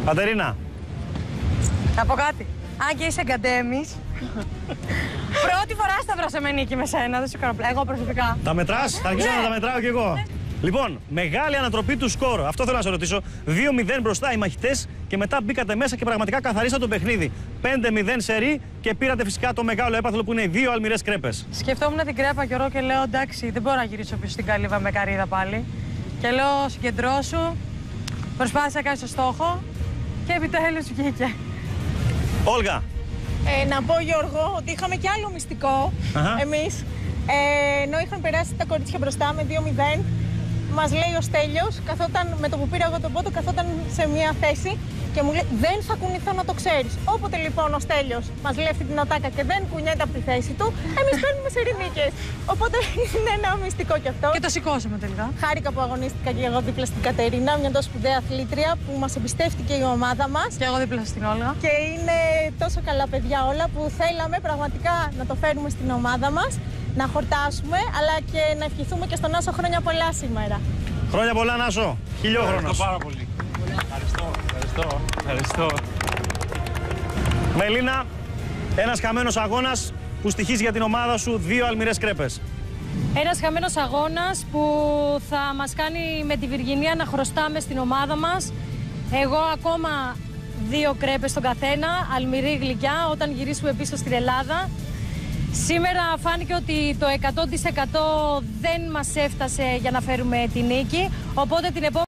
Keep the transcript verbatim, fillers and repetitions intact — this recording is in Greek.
Κατερίνα. Να πω κάτι. Αν και είσαι εγκαντέμις, πρώτη φορά σταυρώσα με νίκη με σένα, δεν σου κάνω πλέον. Εγώ προσωπικά. Τα μετράς, θα αρχίσω Ναι. να τα μετράω κι εγώ. Ναι. Λοιπόν, μεγάλη ανατροπή του σκορ. Αυτό θέλω να σε ρωτήσω. δύο μηδέν μπροστά οι μαχητές και μετά μπήκατε μέσα και πραγματικά καθαρίσατε το παιχνίδι. πέντε μηδέν σερί και πήρατε φυσικά το μεγάλο έπαθλο που είναι οι δύο αλμυρές κρέπες. Σκεφτόμουν την κρέπα καιρό και λέω εντάξει, δεν μπορώ να γυρίσω πίσω στην καλύβα με καρύδα πάλι. Και λέω συγκεντρώσου, προσπάθησα να κάνω το στόχο και επιτέλους βγήκε. Όλγα. Ε, να πω, Γιώργο, ότι είχαμε και άλλο μυστικό Αχα. εμείς. Ε, ενώ είχαν περάσει τα κορίτσια μπροστά με δύο μηδέν, μας λέει ο Στέλιος, καθόταν, με το που πήρα εγώ τον πόντο, καθόταν σε μια θέση και μου λέει δεν θα κουνηθώ να το ξέρεις. Όποτε λοιπόν ο Στέλιος μας λέει αυτή την ατάκα και δεν κουνιέται από τη θέση του, εμείς παίρνουμε σερινίκες. Οπότε είναι ένα μυστικό κι αυτό. Και το σηκώσαμε τελικά. Χάρηκα που αγωνίστηκα και εγώ δίπλα στην Κατερίνα, μια τόσο σπουδαία αθλήτρια που μας εμπιστεύτηκε η ομάδα μας. Και εγώ δίπλα στην Όλγα. Και είναι τόσο καλά παιδιά όλα που θέλαμε πραγματικά να το φέρουμε στην ομάδα μας, να χορτάσουμε, αλλά και να ευχηθούμε και στον Άσο χρόνια πολλά σήμερα. Χρόνια πολλά, Νάσο. Χιλιόχρονος. Ευχαριστώ πάρα πολύ. Ευχαριστώ, ευχαριστώ, ευχαριστώ. Μελίνα, ένας χαμένος αγώνας που στοιχίζει για την ομάδα σου δύο αλμυρές κρέπες. Ένας χαμένος αγώνας που θα μας κάνει με τη Βυργινία να χρωστάμε στην ομάδα μας. Εγώ ακόμα δύο κρέπες στον καθένα, αλμυρή γλυκιά, όταν γυρίσουμε πίσω στην Ελλάδα. Σήμερα φάνηκε ότι το εκατό τοις εκατό δεν μας έφτασε για να φέρουμε τη νίκη, οπότε την επόμενη